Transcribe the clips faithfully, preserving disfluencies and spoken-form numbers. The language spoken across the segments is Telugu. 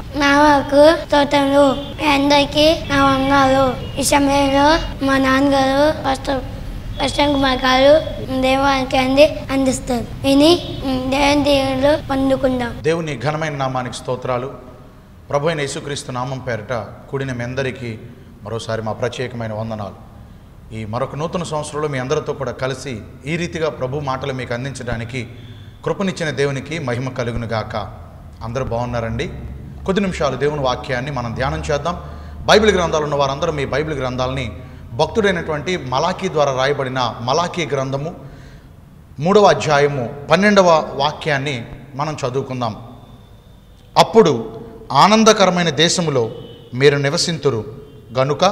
నా వరకు స్తోత్రములు. మీ అందరికీ నా వందనాలు. ఈ సమయంలో మా నాన్నగారు ఫస్ట్ ప్రశాంత్ కుమార్ గారు దేవానికి అంది అందిస్తారు. విని దేవుని దేవుళ్ళు పొందుకుందాం. దేవుని ఘనమైన నామానికి స్తోత్రాలు. ప్రభు అయిన యేసుక్రీస్తు నామం పేరిట కూడిన మీ అందరికీ మరోసారి మా ప్రత్యేకమైన వందనాలు. ఈ మరొక నూతన సంవత్సరంలో మీ అందరితో కూడా కలిసి ఈ రీతిగా ప్రభు మాటలు మీకు అందించడానికి కృపనిచ్చిన దేవునికి మహిమ కలుగును గాక. అందరూ బాగున్నారండి? కొద్ది నిమిషాలు దేవుని వాక్యాన్ని మనం ధ్యానం చేద్దాం. బైబిల్ గ్రంథాలు ఉన్న వారందరూ మీ బైబిల్ గ్రంథాలని భక్తుడైనటువంటి మలాకీ ద్వారా రాయబడిన మలాకీ గ్రంథము మూడవ అధ్యాయము పన్నెండవ వాక్యాన్ని మనం చదువుకుందాం. అప్పుడు ఆనందకరమైన దేశములో మీరు నివసింతురు గనుక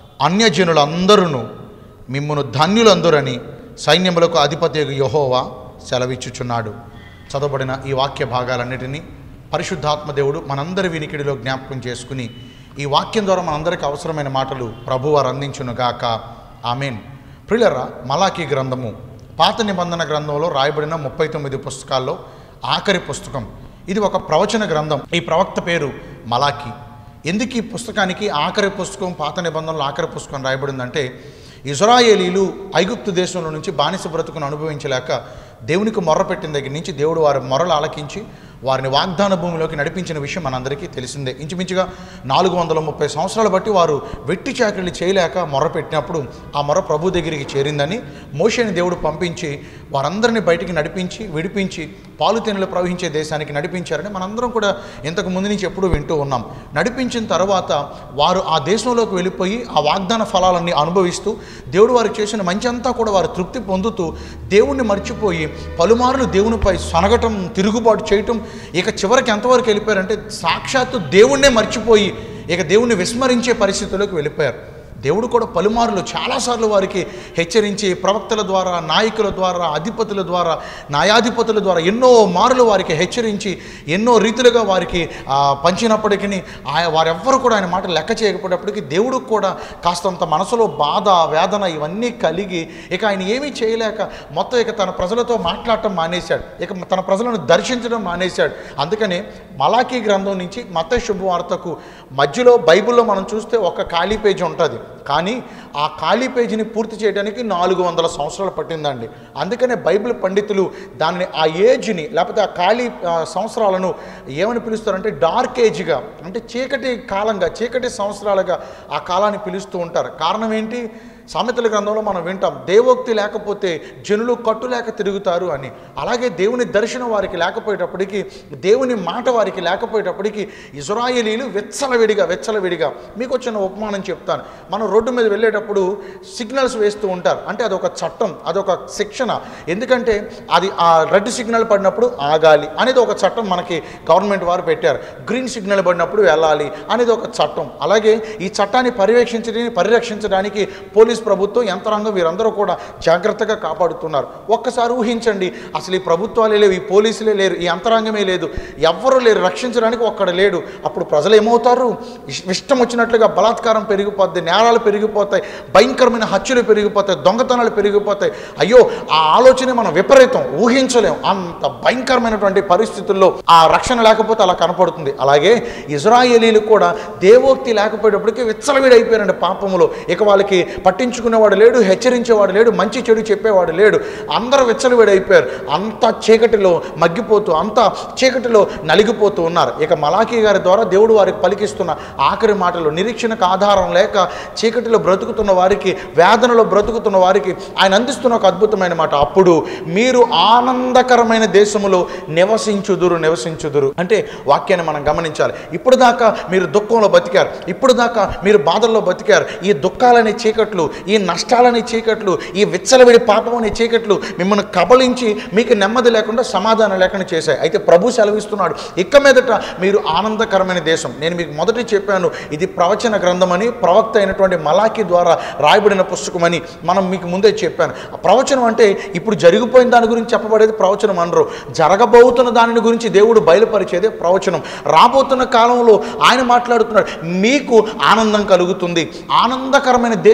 అన్యజనులందరూ మిమ్మును ధన్యులందరని సైన్యములకు అధిపతి యెహోవా సెలవిచ్చుచున్నాడు. చదవబడిన ఈ వాక్య భాగాలన్నిటినీ పరిశుద్ధాత్మ దేవుడు మనందరి వినికిడిలో జ్ఞాపకం చేసుకుని ఈ వాక్యం ద్వారా మనందరికీ అవసరమైన మాటలు ప్రభువారు అందించునుగాక. ఆమెన్. ప్రియులారా, మలాకీ గ్రంథము పాత నిబంధన గ్రంథంలో రాయబడిన ముప్పై తొమ్మిది పుస్తకాల్లో ఆఖరి పుస్తకం. ఇది ఒక ప్రవచన గ్రంథం. ఈ ప్రవక్త పేరు మలాకీ. ఎందుకు ఈ పుస్తకానికి ఆఖరి పుస్తకం, పాత నిబంధనలో ఆఖరి పుస్తకం రాయబడిందంటే, ఇజ్రాయేలీలు ఐగుప్తు దేశంలో నుంచి బానిస బ్రతుకును అనుభవించలేక దేవునికి మొర్రపెట్టిన దగ్గర నుంచి దేవుడు వారి మొరలు ఆలకించి వారిని వాగ్దాన భూమిలోకి నడిపించిన విషయం మనందరికీ తెలిసిందే. ఇంచుమించుగా నాలుగు వందల ముప్పై సంవత్సరాలు బట్టి వారు వెట్టి చాకరీలు చేయలేక మొర్రపెట్టినప్పుడు ఆ మొర ప్రభు దగ్గరికి చేరిందని మోషేని దేవుడు పంపించి వారందరినీ బయటికి నడిపించి విడిపించి పాలుతేనెలు ప్రవహించే దేశానికి నడిపించారని మనందరం కూడా ఇంతకు ముందు నుంచి ఎప్పుడూ వింటూ ఉన్నాం. నడిపించిన తర్వాత వారు ఆ దేశంలోకి వెళ్ళిపోయి ఆ వాగ్దాన ఫలాలన్నీ అనుభవిస్తూ దేవుడు వారికి చేసిన మంచి అంతా కూడా వారు తృప్తి పొందుతూ దేవుణ్ణి మర్చిపోయి పలుమార్లు దేవునిపై సనగటం, తిరుగుబాటు చేయటం, ఇక చివరికి ఎంతవరకు వెళ్ళిపోయారంటే సాక్షాత్తు దేవుణ్ణే మర్చిపోయి ఇక దేవుణ్ణి విస్మరించే పరిస్థితుల్లోకి వెళ్ళిపోయారు. దేవుడు కూడా పలుమార్లు చాలాసార్లు వారికి హెచ్చరించి ప్రవక్తల ద్వారా, నాయకుల ద్వారా, అధిపతుల ద్వారా, న్యాయాధిపతుల ద్వారా ఎన్నో మార్లు వారికి హెచ్చరించి ఎన్నో రీతులుగా వారికి పంచినప్పటికీ ఆయన వారెవ్వరూ కూడా ఆయన మాట లెక్క చేయకపోయినప్పటికీ దేవుడు కూడా కాస్తంత మనసులో బాధ, వేదన ఇవన్నీ కలిగి ఇక ఆయన ఏమీ చేయలేక మొత్తం ఇక తన ప్రజలతో మాట్లాడటం మానేశాడు. ఇక తన ప్రజలను దర్శించడం మానేశాడు. అందుకని మలాకీ గ్రంథం నుంచి మత్తయి శుభవార్తకు మధ్యలో బైబిల్లో మనం చూస్తే ఒక ఖాళీ పేజీ ఉంటుంది. కానీ ఆ ఖాళీ పేజీని పూర్తి చేయడానికి నాలుగు వందల సంవత్సరాలు పట్టిందండి. అందుకనే బైబిల్ పండితులు దానిని ఆ ఏజ్ని లేకపోతే ఆ ఖాళీ సంవత్సరాలను ఏమని పిలుస్తారంటే డార్క్ ఏజ్గా, అంటే చీకటి కాలంగా, చీకటి సంవత్సరాలుగా ఆ కాలాన్ని పిలుస్తూ ఉంటారు. కారణం ఏంటి? సామెతల గ్రంథంలో మనం వింటాం, దేవోక్తి లేకపోతే జనులు కట్టులేక తిరుగుతారు అని. అలాగే దేవుని దర్శనం వారికి లేకపోయేటప్పటికీ, దేవుని మాట వారికి లేకపోయేటప్పటికీ ఇజ్రాయేలీలు వెచ్చలవిడిగా వెచ్చలవిడిగా మీకు వచ్చిన ఉపమానం చెప్తాను. మనం రోడ్డు మీద వెళ్ళేటప్పుడు సిగ్నల్స్ వేస్తూ ఉంటారు. అంటే అదొక చట్టం, అదొక శిక్షణ. ఎందుకంటే అది ఆ రెడ్ సిగ్నల్ పడినప్పుడు ఆగాలి అనేది ఒక చట్టం మనకి గవర్నమెంట్ వారు పెట్టారు. గ్రీన్ సిగ్నల్ పడినప్పుడు వెళ్ళాలి అనేది ఒక చట్టం. అలాగే ఈ చట్టాన్ని పర్యవేక్షించడానికి పరిరక్షించడానికి పోలీస్ ప్రభుత్వం, యంత్రాంగం వీరందరూ కూడా జాగ్రత్తగా కాపాడుతున్నారు. ఒక్కసారి ఊహించండి, అసలు ఈ ప్రభుత్వాలే లేవు, ఈ పోలీసులే లేరు, ఈ యంత్రాంగమే లేదు, ఎవ్వరూ లేరు, రక్షించడానికి ఒక్కడ లేడు. అప్పుడు ప్రజలు ఏమవుతారు? ఇష్టం వచ్చినట్లుగా బలాత్కారం పెరిగిపోద్ది, నేరాలు పెరిగిపోతాయి, భయంకరమైన హత్యలు పెరిగిపోతాయి, దొంగతనాలు పెరిగిపోతాయి. అయ్యో, ఆ ఆలోచన మనం విపరీతం ఊహించలేం. అంత భయంకరమైనటువంటి పరిస్థితుల్లో ఆ రక్షణ లేకపోతే అలా కనపడుతుంది. అలాగే ఇజ్రాయేలీలు కూడా దేవోక్తి లేకపోయేటప్పటికీ విచ్చలవిడైపోయారండి పాపములో. ఇక వాళ్ళకి పట్టి పట్టించుకునేవాడు లేడు, హెచ్చరించేవాడు లేడు, మంచి చెడు చెప్పేవాడు లేడు. అందరూ విచ్చలవిడైపోయారు. అంత చీకటిలో మగ్గిపోతూ, అంత చీకటిలో నలిగిపోతూ ఉన్నారు. ఇక మలాకీ గారి ద్వారా దేవుడు వారికి పలికిస్తున్న ఆఖరి మాటలు, నిరీక్షణకు ఆధారం లేక చీకటిలో బ్రతుకుతున్న వారికి, వేదనలో బ్రతుకుతున్న వారికి ఆయన అందిస్తున్న ఒక అద్భుతమైన మాట, అప్పుడు మీరు ఆనందకరమైన దేశములో నివసించుదురు నివసించుదురు అంటే వాక్యాన్ని మనం గమనించాలి. ఇప్పుడు దాకా మీరు దుఃఖంలో బతికారు, ఇప్పుడు దాకా మీరు బాధల్లో బతికారు. ఈ దుఃఖాలనే చీకట్లు, ఈ నష్టాలని చీకట్లు, ఈ విచ్చలవిడి పాపం అనే చీకట్లు మిమ్మల్ని కబలించి మీకు నెమ్మది లేకుండా, సమాధానం లేకుండా చేశాయి. అయితే ప్రభు సెలవిస్తున్నాడు, ఇక మీదట మీరు ఆనందకరమైన దేశం. నేను మీకు మొదటి చెప్పాను, ఇది ప్రవచన గ్రంథమని, ప్రవక్త అయినటువంటి మలాకీ ద్వారా రాయబడిన పుస్తకమని మనం మీకు ముందే చెప్పాను. ప్రవచనం అంటే ఇప్పుడు జరిగిపోయిన దాని గురించి చెప్పబడేది ప్రవచనం అనరు. జరగబోతున్న దాని గురించి దేవుడు బయలుపరిచేదే ప్రవచనం. రాబోతున్న కాలంలో ఆయన మాట్లాడుతున్నాడు, మీకు ఆనందం కలుగుతుంది, ఆనందకరమైన దేశంలో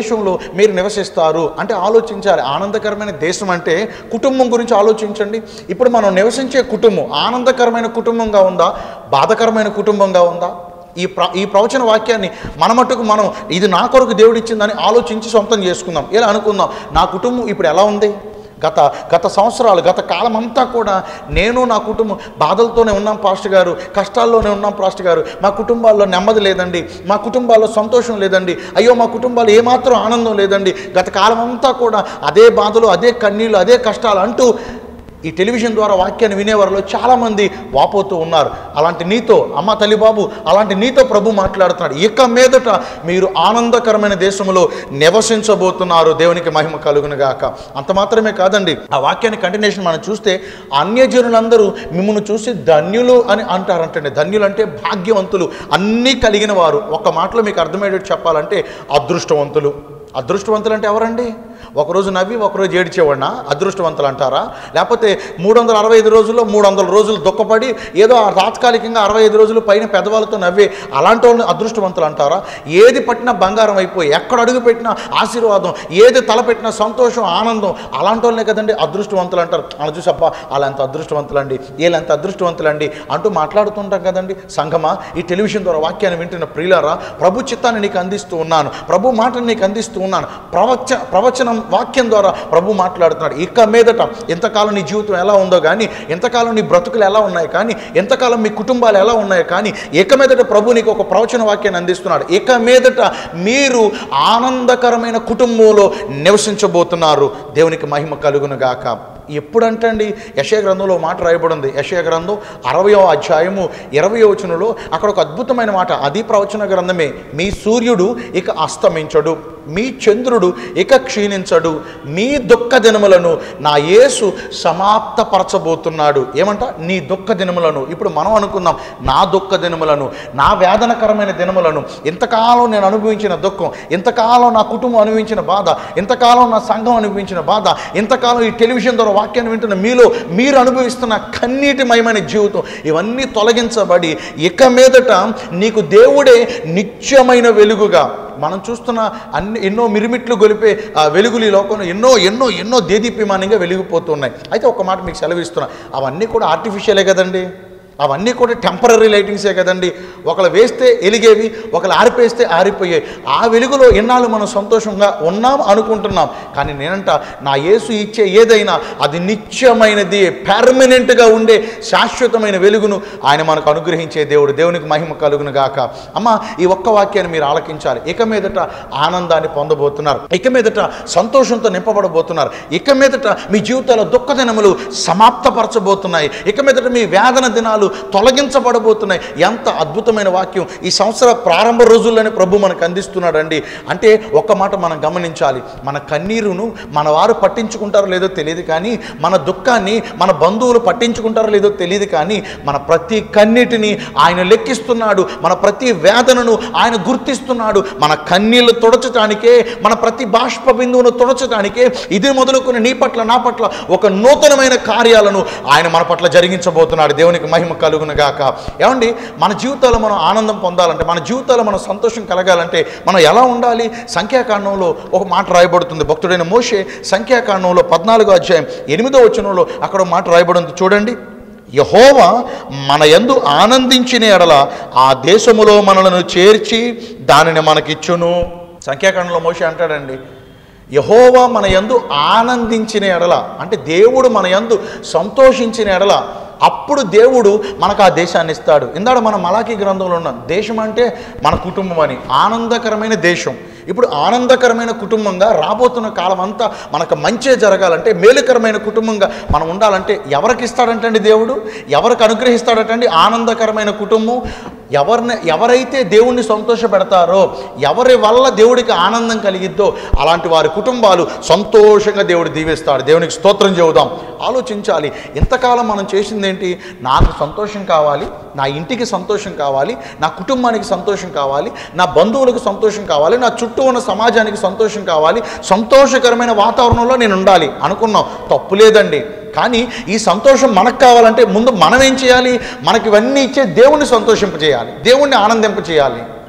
మీరు నివసిస్తారు అంటే ఆలోచించాలి. ఆనందకరమైన దేశం అంటే కుటుంబం గురించి ఆలోచించండి. ఇప్పుడు మనం నివసించే కుటుంబం ఆనందకరమైన కుటుంబంగా ఉందా, బాధకరమైన కుటుంబంగా ఉందా? ఈ ప్ర ఈ ప్రవచన వాక్యాన్ని మన మట్టుకు మనం ఇది నా కొరకు దేవుడు ఇచ్చిందని ఆలోచించి సొంతం చేసుకుందాం. ఇలా అనుకుందాం, నా కుటుంబం ఇప్పుడు ఎలా ఉంది? గత గత సంవత్సరాలు గత కాలం అంతా కూడా నేను నా కుటుంబం బాధలతోనే ఉన్నాం పాస్టర్ గారు, కష్టాల్లోనే ఉన్నాం పాస్టర్ గారు, మా కుటుంబాల్లో నెమ్మది లేదండి, మా కుటుంబాల్లో సంతోషం లేదండి, అయ్యో మా కుటుంబాల్లో ఏమాత్రం ఆనందం లేదండి, గత కాలం అంతా కూడా అదే బాధలు, అదే కన్నీళ్ళు, అదే కష్టాలు అంటూ ఈ టెలివిజన్ ద్వారా వాక్యాన్ని వినేవారిలో చాలామంది వాపోతూ ఉన్నారు. అలాంటి నీతో అమ్మ తల్లి బాబు, అలాంటి నీతో ప్రభు మాట్లాడుతున్నాడు. ఇక మీదట మీరు ఆనందకరమైన దేశంలో నివసించబోతున్నారు. దేవునికి మహిమ కలుగును గాక. అంత మాత్రమే కాదండి, ఆ వాక్యాన్ని కంటిన్యూషన్ మనం చూస్తే అన్యజనులందరూ మిమ్మల్ని చూసి ధన్యులు అని అంటారంటండి. ధన్యులు అంటే భాగ్యవంతులు, అన్నీ కలిగిన వారు. ఒక్క మాటలో మీకు అర్థమయ్యేటట్టు చెప్పాలంటే అదృష్టవంతులు. అదృష్టవంతులు అంటే ఎవరండి? ఒకరోజు నవ్వి ఒకరోజు ఏడ్చేవాడినా అదృష్టవంతులు అంటారా? లేకపోతే మూడు వందల అరవై ఐదు రోజుల్లో మూడు వందల రోజులు దుఃఖపడి ఏదో తాత్కాలికంగా అరవై ఐదు రోజులు పైన పెద్దవాళ్ళతో నవ్వే అలాంటి వాళ్ళని అదృష్టవంతులు అంటారా? ఏది పట్టినా బంగారం అయిపోయి, ఎక్కడ అడుగు పెట్టినా ఆశీర్వాదం, ఏది తలపెట్టినా సంతోషం, ఆనందం, అలాంటి వాళ్ళనే కదండి అదృష్టవంతులు అంటారు. అలా చూసప్ప అలా ఎంత అదృష్టవంతులండి, వీళ్ళు ఎంత అదృష్టవంతులండి అంటూ మాట్లాడుతుంటాం కదండి. సంఘమా, ఈ టెలివిజన్ ద్వారా వాక్యాన్ని వింటున్న ప్రియులారా, ప్రభు చిత్తాన్ని నీకు అందిస్తూ ఉన్నాను, ప్రభు మాటను నీకు అందిస్తూ ఉన్నాను. ప్రవచ ప్రవచనం వాక్యం ద్వారా ప్రభు మాట్లాడుతున్నాడు. ఇక మీదట ఎంతకాలం నీ జీవితం ఎలా ఉందో కానీ, ఎంతకాలం నీ బ్రతుకులు ఎలా ఉన్నాయి కానీ, ఎంతకాలం మీ కుటుంబాలు ఎలా ఉన్నాయో కానీ, ఇక మీదట ప్రభు నీకు ఒక ప్రవచన వాక్యాన్ని అందిస్తున్నాడు. ఇక మీదట మీరు ఆనందకరమైన కుటుంబంలో నివసించబోతున్నారు. దేవునికి మహిమ కలుగును గాక. ఎప్పుడంటండి యెషయా గ్రంథంలో మాట రాయబడింది. యెషయా గ్రంథం అరవయో అధ్యాయము ఇరవయో వచనంలో అక్కడ ఒక అద్భుతమైన మాట, అది ప్రవచన గ్రంథమే. మీ సూర్యుడు ఇక అస్తమించడు, మీ చంద్రుడు ఇక క్షీణించడు, మీ దుఃఖ దినములను నా యేసు సమాప్తపరచబోతున్నాడు. ఏమంట? నీ దుఃఖ దినములను. ఇప్పుడు మనం అనుకుందాం, నా దుఃఖ దినములను, నా వేదనకరమైన దినములను, ఇంతకాలం నేను అనుభవించిన దుఃఖం, ఇంతకాలం నా కుటుంబం అనుభవించిన బాధ, ఇంతకాలం నా సంఘం అనుభవించిన బాధ, ఇంతకాలం ఈ టెలివిజన్ ద్వారా వాక్యాన్ని వింటున్న మీలో మీరు అనుభవిస్తున్న కన్నీటిమయమైన జీవితం, ఇవన్నీ తొలగించబడి ఇక మీదట నీకు దేవుడే నిత్యమైన వెలుగుగా, మనం చూస్తున్న అన్ని ఎన్నో మిరిమిట్లు గొలిపే ఆ వెలుగులు ఈ లోకంలో ఎన్నో ఎన్నో ఎన్నో దేదీప్యమానంగా వెలిగిపోతున్నాయి. అయితే ఒక మాట మీకు సెలవిస్తున్నా, అవన్నీ కూడా ఆర్టిఫిషియలే కదండి, అవన్నీ కూడా టెంపరీ లైటింగ్సే కదండి. ఒకళ్ళు వేస్తే ఎలిగేవి, ఒకళ్ళు ఆరిపేస్తే ఆరిపోయాయి. ఆ వెలుగులో ఎన్నాళ్ళు మనం సంతోషంగా ఉన్నాం అనుకుంటున్నాం. కానీ నేనంట, నా యేసు ఇచ్చే ఏదైనా అది నిత్యమైనది, పెర్మనెంట్గా ఉండే శాశ్వతమైన వెలుగును ఆయన మనకు అనుగ్రహించే దేవుడు. దేవునికి మహిమ కలుగును గాక. అమ్మ, ఈ ఒక్క వాక్యాన్ని మీరు ఆలకించాలి. ఇక మీదట ఆనందాన్ని పొందబోతున్నారు, ఇక మీదట సంతోషంతో నింపబడబోతున్నారు, ఇక మీదట మీ జీవితాల్లో దుఃఖ దినములు సమాప్తపరచబోతున్నాయి, ఇక మీదట మీ వేదన దినాలు తొలగించబడబోతున్నాయి. ఎంత అద్భుతమైన వాక్యం ఈ సంవత్సర ప్రారంభ రోజుల్లోనే ప్రభు మనకు అందిస్తున్నాడండి. అంటే ఒక్క మాట మనం గమనించాలి, మన కన్నీరును మన వారు పట్టించుకుంటారో లేదో తెలియదు కానీ, మన దుఃఖాన్ని మన బంధువులు పట్టించుకుంటారో లేదో తెలియదు కానీ, మన ప్రతి కన్నీటిని ఆయన లెక్కిస్తున్నాడు, మన ప్రతి వేదనను ఆయన గుర్తిస్తున్నాడు. మన కన్నీళ్లు తుడచటానికే, మన ప్రతి బాష్ప బిందువును తుడచటానికే ఇది మొదలుకొని నీ పట్ల నా పట్ల ఒక నూతనమైన కార్యాలను ఆయన మన పట్ల జరిగించబోతున్నాడు. దేవునికి మహిమ కలుగును గాక. ఏమండి, మన జీవితాల్లో మనం ఆనందం పొందాలంటే, మన జీవితాల్లో మనం సంతోషం కలగాలంటే మనం ఎలా ఉండాలి? సంఖ్యాకాండంలో ఒక మాట రాయబడుతుంది. భక్తుడైన మోషే సంఖ్యాకాండంలో పద్నాలుగో అధ్యాయం ఎనిమిదో వచనంలో అక్కడ ఒక మాట రాయబడింది చూడండి. యెహోవా మన యందు ఆనందించిన ఎడల ఆ దేశములో మనలను చేర్చి దానిని మనకిచ్చును. సంఖ్యాకాండంలో మోషే అంటాడండి, యెహోవా మన యందు ఆనందించిన ఎడల అంటే దేవుడు మన యందు సంతోషించిన ఎడల అప్పుడు దేవుడు మనకు ఆ దేశాన్ని ఇస్తాడు. ఇందాక మనం మలాకీ గ్రంథంలో ఉన్నాం, దేశం అంటే మన కుటుంబం అని, ఆనందకరమైన దేశం. ఇప్పుడు ఆనందకరమైన కుటుంబంగా రాబోతున్న కాలం అంతా మనకు మంచే జరగాలంటే, మేలుకరమైన కుటుంబంగా మనం ఉండాలంటే ఎవరికి ఇస్తాడంటండి దేవుడు? ఎవరికి అనుగ్రహిస్తాడటండి ఆనందకరమైన కుటుంబం? ఎవరిని ఎవరైతే దేవుణ్ణి సంతోషపెడతారో, ఎవరి వల్ల దేవుడికి ఆనందం కలిగిద్దో అలాంటి వారి కుటుంబాలు సంతోషంగా దేవుడు దీవిస్తాడు. దేవునికి స్తోత్రం చెబుదాం. ఆలోచించాలి, ఇంతకాలం మనం చేసింది ఏంటి? నాకు సంతోషం కావాలి, నా ఇంటికి సంతోషం కావాలి, నా కుటుంబానికి సంతోషం కావాలి, నా బంధువులకు సంతోషం కావాలి, నా చుట్టూ ఉన్న సమాజానికి సంతోషం కావాలి, సంతోషకరమైన వాతావరణంలో నేను ఉండాలి అనుకున్నాం. తప్పు లేదండి. కానీ ఈ సంతోషం మనకు కావాలంటే ముందు మనం ఏం చేయాలి? మనకి ఇవన్నీ ఇచ్చే దేవుణ్ణి సంతోషింపజేయాలి, దేవుణ్ణి ఆనందింపజేయాలి.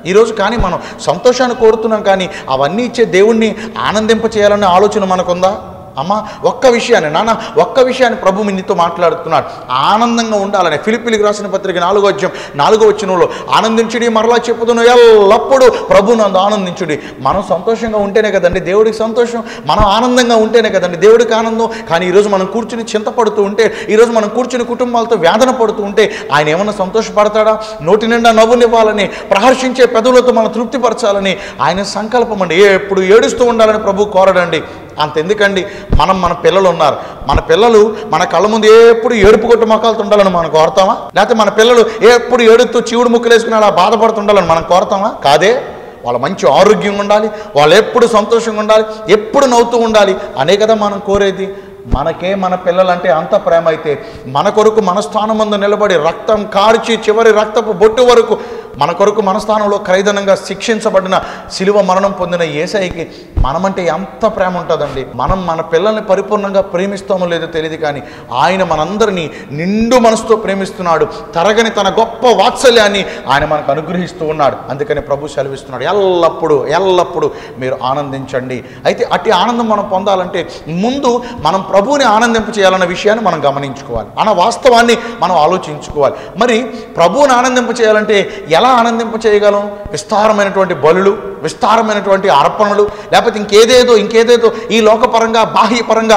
ఈరోజు కానీ మనం సంతోషాన్ని కోరుతున్నాం, కానీ అవన్నీ ఇచ్చే దేవుణ్ణి ఆనందింప చేయాలనే ఆలోచన మనకుందా? అమ్మ ఒక్క విషయాన్ని, నాన్న ఒక్క విషయాన్ని ప్రభు మీతో మాట్లాడుతున్నాడు, ఆనందంగా ఉండాలని. ఫిలిప్పీలకు రాసిన పత్రిక నాలుగో అధ్యాయం నాలుగో వచనంలో ఆనందించుడి, మరలా చెప్పుదును ఎల్లప్పుడూ ప్రభు నందు ఆనందించుడి. మనం సంతోషంగా ఉంటేనే కదండి దేవుడికి సంతోషం, మనం ఆనందంగా ఉంటేనే కదండి దేవుడికి ఆనందం. కానీ ఈరోజు మనం కూర్చుని చింతపడుతూ ఉంటే, ఈరోజు మనం కూర్చుని కుటుంబాలతో వేదన పడుతూ ఉంటే ఆయన ఏమన్నా సంతోషపడతాడా? నోటి నిండా నవ్వునివ్వాలని, ప్రహర్షించే పెదవులతో మనం తృప్తిపరచాలని ఆయన సంకల్పం అండి. ఎప్పుడు ఏడుస్తూ ఉండాలని ప్రభు కోరడండి. అంతెందుకండి, మనం మన పిల్లలు ఉన్నారు, మన పిల్లలు మన కళ్ళ ముందు ఎప్పుడు ఏడుపు కొట్టు మొక్కలతో ఉండాలని మనం కోరుతామా? లేకపోతే మన పిల్లలు ఎప్పుడు ఏడుతూ చీవుడు ముక్కులు వేసుకుని అలా బాధపడుతుండాలని మనం కోరుతామా? కాదే. వాళ్ళ మంచి ఆరోగ్యంగా ఉండాలి, వాళ్ళు ఎప్పుడు సంతోషంగా ఉండాలి, ఎప్పుడు నవ్వుతూ ఉండాలి అనే కదా మనం కోరేది. మనకే మన పిల్లలంటే అంత ప్రేమ అయితే మన కొరకు మన స్థానం ముందు నిలబడి రక్తం కార్చి చివరి రక్తపు బొట్టు వరకు మన కొరకు మన స్థానంలో ఖైదనంగా శిక్షించబడిన శిలువ మరణం పొందిన యేసయ్యకి మనమంటే ఎంత ప్రేమ ఉంటుందండి. మనం మన పిల్లల్ని పరిపూర్ణంగా ప్రేమిస్తామో లేదో తెలియదు, కానీ ఆయన మనందరినీ నిండు మనసుతో ప్రేమిస్తున్నాడు. తరగని తన గొప్ప వాత్సల్యాన్ని ఆయన మనకు అనుగ్రహిస్తూ ఉన్నాడు. అందుకని ప్రభు సెలవిస్తున్నాడు, ఎల్లప్పుడూ ఎల్లప్పుడూ మీరు ఆనందించండి. అయితే అట్టి ఆనందం మనం పొందాలంటే ముందు మనం ప్రభువుని ఆనందింప చేయాలన్న విషయాన్ని మనం గమనించుకోవాలి, అన్న వాస్తవాన్ని మనం ఆలోచించుకోవాలి. మరి ప్రభువుని ఆనందింప చేయాలంటే ఎలా ఆనందింప చేయగలం? విస్తారమైనటువంటి బలులు, విస్తారమైనటువంటి అర్పణలు, లేకపోతే ఇంకేదేదో ఇంకేదేదో ఈ లోకపరంగా బాహ్యపరంగా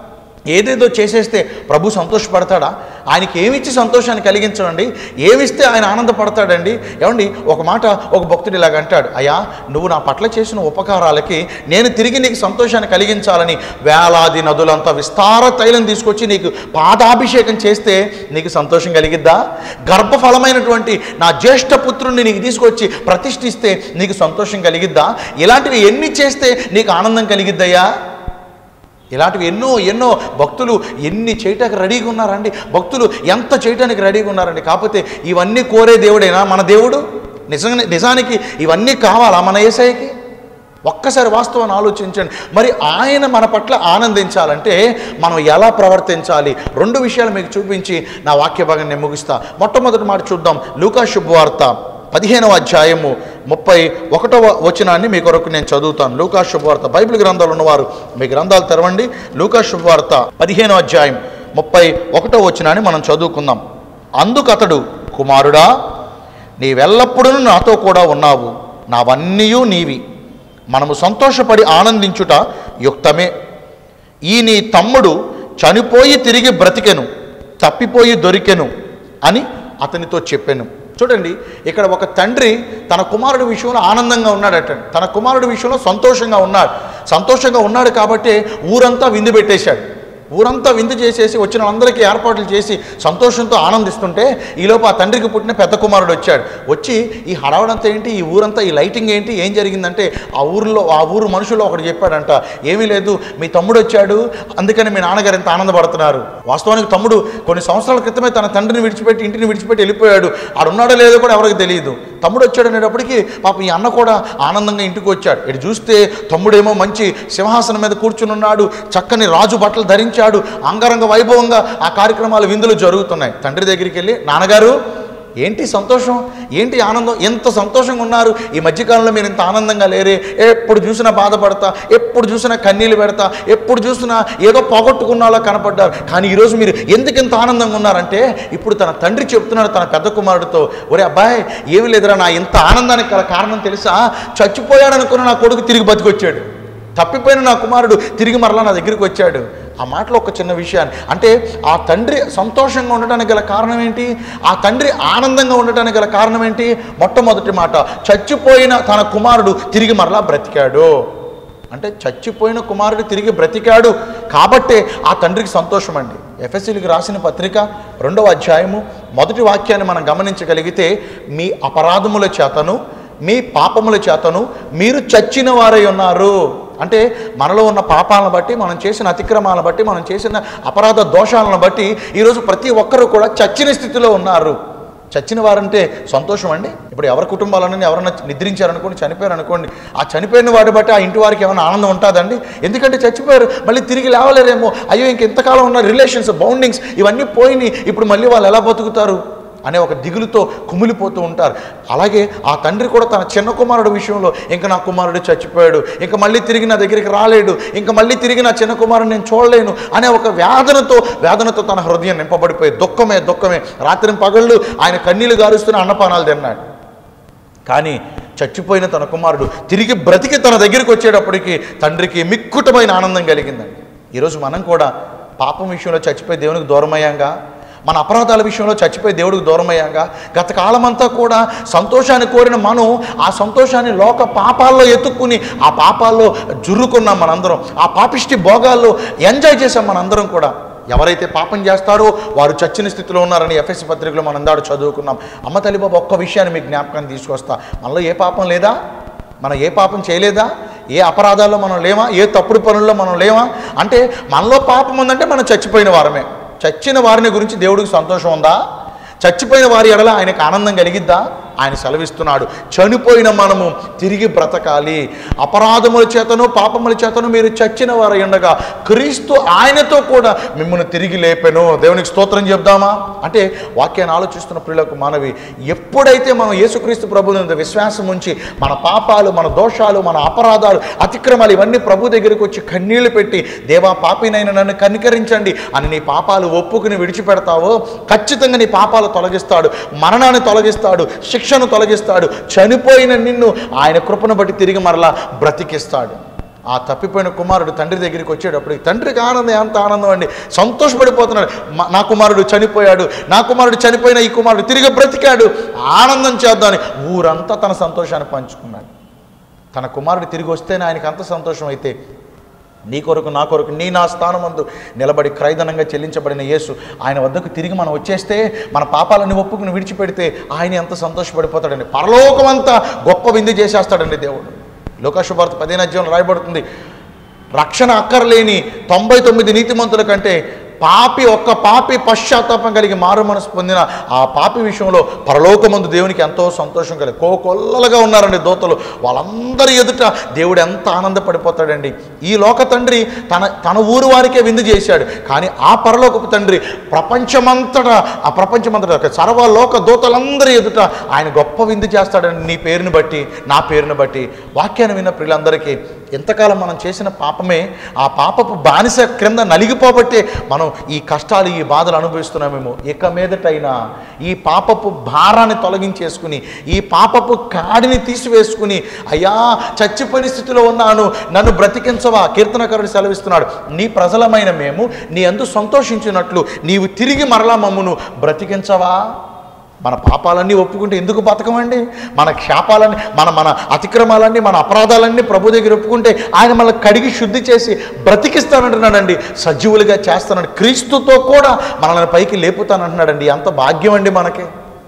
ఏదేదో చేసేస్తే ప్రభు సంతోషపడతాడా? ఆయనకి ఏమిచ్చి సంతోషాన్ని కలిగించడండి? ఏమిస్తే ఆయన ఆనందపడతాడండి? ఏమండి, ఒక మాట ఒక భక్తుడు ఇలాగ అంటాడు, అయ్యా నువ్వు నా పట్ల చేసిన ఉపకారాలకి నేను తిరిగి నీకు సంతోషాన్ని కలిగించాలని వేలాది నదులంతా విస్తార తైలం తీసుకొచ్చి నీకు పాదాభిషేకం చేస్తే నీకు సంతోషం కలిగిద్దా? గర్భఫలమైనటువంటి నా జ్యేష్ఠ పుత్రుణ్ణి నీకు తీసుకొచ్చి ప్రతిష్ఠిస్తే నీకు సంతోషం కలిగిద్దా? ఇలాంటివి ఎన్ని చేస్తే నీకు ఆనందం కలిగిద్దయ్యా? ఇలాంటివి ఎన్నో ఎన్నో భక్తులు ఎన్ని చేయటానికి రెడీగా ఉన్నారండి. భక్తులు ఎంత చేయటానికి రెడీగా ఉన్నారండి. కాకపోతే ఇవన్నీ కోరే దేవుడేనా మన దేవుడు? నిజంగా నిజానికి ఇవన్నీ కావాలా మన యేసయ్యకి? ఒక్కసారి వాస్తవాన్ని ఆలోచించండి. మరి ఆయన మన పట్ల ఆనందించాలంటే మనం ఎలా ప్రవర్తించాలి? రెండు విషయాలు మీకు చూపించి నా వాక్య భాగాన్ని నేను ముగిస్తా. మొట్టమొదటి మాట చూద్దాం. లూకా శుభవార్త పదిహేనవ అధ్యాయము ముప్పై ఒకటవ వచనాన్ని మీ కొరకు నేను చదువుతాను. లూకా శుభవార్త, బైబిల్ గ్రంథాలు ఉన్నవారు మీ గ్రంథాలు తెరవండి. లూకా శుభవార్త పదిహేనవ అధ్యాయం ముప్పై ఒకటవ వచనాన్ని మనం చదువుకుందాం. అందుకు అతడు, కుమారుడా నీవెల్లప్పుడూ నాతో కూడా ఉన్నావు, నావన్నీ నీవి, మనము సంతోషపడి ఆనందించుట యుక్తమే. ఈ నీ తమ్ముడు చనిపోయి తిరిగి బ్రతికెను, తప్పిపోయి దొరికెను అని అతనితో చెప్పాను. చూడండి, ఇక్కడ ఒక తండ్రి తన కుమారుడి విషయంలో ఆనందంగా ఉన్నాడట. తన కుమారుడి విషయంలో సంతోషంగా ఉన్నాడు. సంతోషంగా ఉన్నాడు కాబట్టి ఊరంతా విందు పెట్టేశాడు. ఊరంతా విందు చేసేసి వచ్చిన అందరికీ ఏర్పాట్లు చేసి సంతోషంతో ఆనందిస్తుంటే ఈలోపు ఆ తండ్రికి పుట్టిన పెద్ద కుమారుడు వచ్చాడు. వచ్చి ఈ హడావడంతా ఏంటి, ఈ ఊరంతా ఈ లైటింగ్ ఏంటి, ఏం జరిగిందంటే ఆ ఊరిలో ఆ ఊరు మనుషుల్లో ఒకటి చెప్పాడంట, ఏమీ లేదు మీ తమ్ముడు వచ్చాడు అందుకని మీ నాన్నగారు ఎంత ఆనందపడుతున్నారు. వాస్తవానికి తమ్ముడు కొన్ని సంవత్సరాల క్రితమే తన తండ్రిని విడిచిపెట్టి ఇంటిని విడిచిపెట్టి వెళ్ళిపోయాడు. ఆడున్నాడో లేదో కూడా ఎవరికి తెలియదు. తమ్ముడు వచ్చాడు అనేటప్పటికీ పాప ఈ అన్న కూడా ఆనందంగా ఇంటికి వచ్చాడు. ఇటు చూస్తే తమ్ముడేమో మంచి సింహాసనం మీద కూర్చుని ఉన్నాడు, చక్కని రాజు బట్టలు ధరించాడు, అంగరంగ వైభవంగా ఆ కార్యక్రమాలు విందులు జరుగుతున్నాయి. తండ్రి దగ్గరికి వెళ్ళి, నాన్నగారు ఏంటి సంతోషం, ఏంటి ఆనందం, ఎంత సంతోషంగా ఉన్నారు ఈ మధ్యకాలంలో, మీరు ఇంత ఆనందంగా లేరే, ఎప్పుడు చూసినా బాధపడతా, ఎప్పుడు చూసినా కన్నీళ్ళు పెడతా, ఎప్పుడు చూసినా ఏదో పోగొట్టుకున్నాలో కనపడ్డారు, కానీ ఈరోజు మీరు ఎందుకు ఇంత ఆనందంగా ఉన్నారంటే ఇప్పుడు తన తండ్రి చెప్తున్నాడు తన పెద్ద కుమారుడితో, ఒరే అబ్బాయి ఏమి లేదురా, నా ఇంత ఆనందానికి గల కారణం తెలుసా, చచ్చిపోయాడు అనుకున్న నా కొడుకు తిరిగి బతికొచ్చాడు, తప్పిపోయిన నా కుమారుడు తిరిగి మరలా నా దగ్గరికి వచ్చాడు. ఆ మాటలో ఒక చిన్న విషయాన్ని అంటే ఆ తండ్రి సంతోషంగా ఉండటానికి గల కారణం ఏంటి, ఆ తండ్రి ఆనందంగా ఉండటానికి గల కారణం ఏంటి? మొట్టమొదటి మాట, చచ్చిపోయిన తన కుమారుడు తిరిగి మరలా బ్రతికాడు. అంటే చచ్చిపోయిన కుమారుడు తిరిగి బ్రతికాడు కాబట్టే ఆ తండ్రికి సంతోషం అండి. ఎఫెసీయులకు రాసిన పత్రిక రెండవ అధ్యాయము మొదటి వాక్యాన్ని మనం గమనించగలిగితే, మీ అపరాధముల చేతను మీ పాపముల చేతను మీరు చచ్చిన వారై ఉన్నారు. అంటే మనలో ఉన్న పాపాలను బట్టి, మనం చేసిన అతిక్రమాలను బట్టి, మనం చేసిన అపరాధ దోషాలను బట్టి ఈరోజు ప్రతి ఒక్కరూ కూడా చచ్చిన స్థితిలో ఉన్నారు. చచ్చిన వారంటే సంతోషం అండి. ఇప్పుడు ఎవరి కుటుంబాలన్నీ ఎవరన్నా నిద్రించారనుకోండి, చనిపోయారు అనుకోండి, ఆ చనిపోయిన వాటి బట్టి ఆ ఇంటి వారికి ఏమైనా ఆనందం ఉంటుందండి? ఎందుకంటే చచ్చిపోయారు, మళ్ళీ తిరిగి లేవలేరేమో, అయ్యో ఇంకెంతకాలం ఉన్న రిలేషన్స్, బౌండింగ్స్ ఇవన్నీ పోయినాయి, ఇప్పుడు మళ్ళీ వాళ్ళు ఎలా బతుకుతారు? అనే ఒక దిగులుతో కుమిలిపోతూ ఉంటారు. అలాగే ఆ తండ్రి కూడా తన చిన్న కుమారుడు విషయంలో ఇంకా నా కుమారుడు చచ్చిపోయాడు, ఇంకా మళ్ళీ తిరిగి నా దగ్గరికి రాలేడు, ఇంకా మళ్ళీ తిరిగి నా చిన్న కుమారుడు నేను చూడలేను అనే ఒక వేదనతో వేదనతో తన హృదయం నింపబడిపోయి దుఃఖమే దుఃఖమే రాత్రి పగళ్ళు ఆయన కన్నీళ్లు గారుస్తున్న అన్నపానాలు తిన్నాడు. కానీ చచ్చిపోయిన తన కుమారుడు తిరిగి బ్రతికి తన దగ్గరికి వచ్చేటప్పటికి తండ్రికి మిక్కుటమైన ఆనందం కలిగిందండి. ఈరోజు మనం కూడా పాపం విషయంలో చచ్చిపోయి దేవునికి దూరమయ్యాంగా, మన అపరాధాల విషయంలో చచ్చిపోయి దేవుడికి దూరమయ్యాగా, గత కాలమంతా కూడా సంతోషాన్ని కోరిన మనం ఆ సంతోషాన్ని లోక పాపాల్లో ఎత్తుక్కుని ఆ పాపాల్లో జుర్రుకున్నాం మనందరం, ఆ పాపిష్టి భోగాల్లో ఎంజాయ్ చేసాం మనందరం కూడా. ఎవరైతే పాపం చేస్తారో వారు చచ్చిన స్థితిలో ఉన్నారని ఎఫ్ఎస్సి పత్రికలో మనం దాడు చదువుకున్నాం. అమ్మ తల్లి బాబు ఒక్క విషయాన్ని మీకు జ్ఞాపకాన్ని తీసుకొస్తా, మనలో ఏ పాపం లేదా? మనం ఏ పాపం చేయలేదా? ఏ అపరాధాల్లో మనం లేవా? ఏ తప్పుడు పనుల్లో మనం లేవా? అంటే మనలో పాపం ఉందంటే మనం చచ్చిపోయిన వారమే. చచ్చిన వారిని గురించి దేవుడికి సంతోషం ఉందా? చచ్చిపోయిన వారి ఎడల ఆయనకు ఆనందం కలిగిద్దా? ఆయన సెలవిస్తున్నాడు, చనిపోయిన మనము తిరిగి బ్రతకాలి. అపరాధముల చేతను పాపముల చేతను మీరు చచ్చిన వారు ఉండగా క్రీస్తు ఆయనతో కూడా మిమ్మల్ని తిరిగి లేపెను. దేవునికి స్తోత్రం చెప్దామా? అంటే వాక్యాన్ని ఆలోచిస్తున్న ప్రియులకు మనవి, ఎప్పుడైతే మనం యేసుక్రీస్తు ప్రభువుని మీద విశ్వాసం ఉంచి మన పాపాలు, మన దోషాలు, మన అపరాధాలు, అతిక్రమాలు ఇవన్నీ ప్రభు దగ్గరికి వచ్చి కన్నీళ్లు పెట్టి దేవా పాపినైన నన్ను కనికరించండి అని నీ పాపాలు ఒప్పుకుని విడిచిపెడతావో ఖచ్చితంగా నీ పాపాలు తొలగిస్తాడు, మరణాన్ని తొలగిస్తాడు, శిక్షను తొలగిస్తాడు. చనిపోయిన నిన్ను ఆయన కృపను బట్టి తిరిగి మరలా బ్రతికిస్తాడు. ఆ తప్పిపోయిన కుమారుడు తండ్రి దగ్గరికి వచ్చేటప్పుడు తండ్రికి ఆనందం, ఎంత ఆనందం అండి, సంతోషపడిపోతున్నాడు. నా కుమారుడు చనిపోయాడు, నా కుమారుడు చనిపోయిన ఈ కుమారుడు తిరిగి బ్రతికాడు, ఆనందం చేద్దామని ఊరంతా తన సంతోషాన్ని పంచుకున్నాడు. తన కుమారుడు తిరిగి వస్తేనే ఆయనకి అంత సంతోషం అయితే నీ కొరకు నా కొరకు నీ నా స్థానమందు నిలబడి క్రైదనంగా చెల్లించబడిన యేసు ఆయన వద్దకు తిరిగి మనం వచ్చేస్తే, మన పాపాలను ఒప్పుకుని విడిచిపెడితే ఆయన ఎంత సంతోషపడిపోతాడండి. పరలోకం అంతా గొప్ప విందు చేసేస్తాడండి దేవుడు. లోకాశుభార్త పదిహేను అధ్యాయంలో రాయబడుతుంది, రక్షణ అక్కర్లేని తొంభై తొమ్మిది నీతిమంతుల కంటే పాపి ఒక్క పాపి పశ్చాత్తాపం కలిగి మారు మనసు పొందిన ఆ పాపి విషయంలో పరలోకమందు దేవునికి ఎంతో సంతోషం కలిగి కోకొల్లలుగా ఉన్నారండి దూతలు. వాళ్ళందరి ఎదుట దేవుడు ఎంత ఆనందపడిపోతాడండి. ఈ లోక తండ్రి తన తన ఊరు వారికే విందు చేశాడు, కానీ ఆ పరలోకపు తండ్రి ప్రపంచమంతటా ఆ ప్రపంచమంతటా సర్వలోక దూతలందరి ఎదుట ఆయన గొప్ప విందు చేస్తాడండి. నీ పేరుని బట్టి, నా పేరుని బట్టి. వాక్యాన్ని విన్న ప్రియులందరికీ ఎంతకాలం మనం చేసిన పాపమే, ఆ పాపపు బానిస క్రింద నలిగిపోబట్టే మనం ఈ కష్టాలు, ఈ బాధలు అనుభవిస్తున్నామేమో. ఇక మీదటైనా ఈ పాపపు భారాన్ని తొలగించేసుకుని, ఈ పాపపు కాడిని తీసివేసుకుని, అయ్యా చచ్చిపోయిన స్థితిలో ఉన్నాను, నన్ను బ్రతికించవా. కీర్తనకారుడు సెలవిస్తున్నాడు, నీ ప్రజలమైన మేము నీ అందు సంతోషించినట్లు నీవు తిరిగి మరలా మమ్మును బ్రతికించవా. మన పాపాలన్నీ ఒప్పుకుంటే ఎందుకు బతకమండి? మన శాపాలన్నీ, మన మన అతిక్రమాలన్నీ, మన అపరాధాలన్నీ ప్రభు దగ్గర ఒప్పుకుంటే ఆయన మనల్ని కడిగి శుద్ధి చేసి బ్రతికిస్తానంటున్నాడండి, సజీవులుగా చేస్తానండి, క్రీస్తుతో కూడా మనల్ని పైకి లేపుతానంటున్నాడండి. ఎంత భాగ్యం అండి మనకి.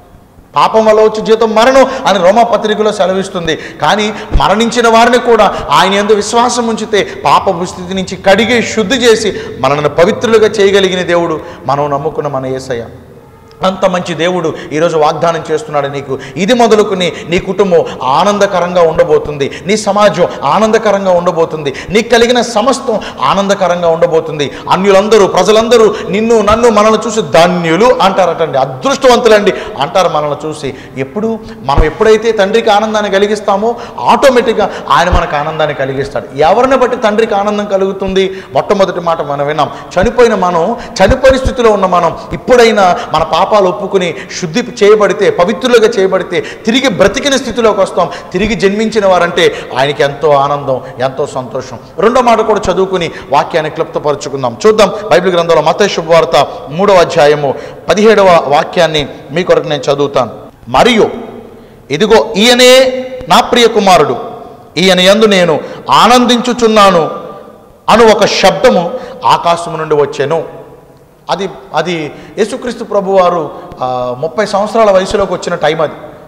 పాపం వల్ల వచ్చి జీతం మరణం అని రోమా పత్రికలో సెలవిస్తుంది. కానీ మరణించిన వారిని కూడా ఆయన యందు విశ్వాసం ఉంచితే పాపపు స్థితి నుంచి కడిగి శుద్ధి చేసి మనల్ని పవిత్రులుగా చేయగలిగిన దేవుడు మనం నమ్ముకున్న మన యేసయ్య. అంత మంచి దేవుడు ఈరోజు వాగ్దానం చేస్తున్నాడు నీకు. ఇది మొదలుకుని నీ కుటుంబం ఆనందకరంగా ఉండబోతుంది, నీ సమాజం ఆనందకరంగా ఉండబోతుంది, నీకు కలిగిన సమస్తం ఆనందకరంగా ఉండబోతుంది. అన్యులందరూ, ప్రజలందరూ నిన్ను నన్ను మనల్ని చూసి ధన్యులు అంటారటండి, అదృష్టవంతులండి అంటారు మనల్ని చూసి. ఎప్పుడు మనం ఎప్పుడైతే తండ్రికి ఆనందాన్ని కలిగిస్తామో ఆటోమేటిక్గా ఆయన మనకు ఆనందాన్ని కలిగిస్తాడు. ఎవరిని బట్టి తండ్రికి ఆనందం కలుగుతుంది? మొట్టమొదటి మాట మనం విన్నాం, చనిపోయిన మనం, చనిపోయిన స్థితిలో ఉన్న మనం ఇప్పుడైనా మన పాపాలు ఒప్పుకుని శుద్ధి చేయబడితే, పవిత్రులుగా చేయబడితే తిరిగి బ్రతికిన స్థితిలోకి వస్తాం. తిరిగి జన్మించిన వారంటే ఆయనకి ఎంతో ఆనందం, ఎంతో సంతోషం. రెండో మాట కూడా చదువుకుని వాక్యాన్ని క్లుప్తపరుచుకుందాం. చూద్దాం బైబిల్ గ్రంథంలో మత్తయి శుభవార్త మూడవ అధ్యాయము పదిహేడవ వాక్యాన్ని మీ కొరకు నేను చదువుతాను. మరియు ఇదిగో ఈయనే నా ప్రియ కుమారుడు, ఈయన యందు నేను ఆనందించుచున్నాను అను ఒక శబ్దము ఆకాశము నుండి వచ్చెను. అది అది యేసుక్రీస్తు ప్రభువారు ముప్పై సంవత్సరాల వయసులోకి వచ్చిన టైం అది.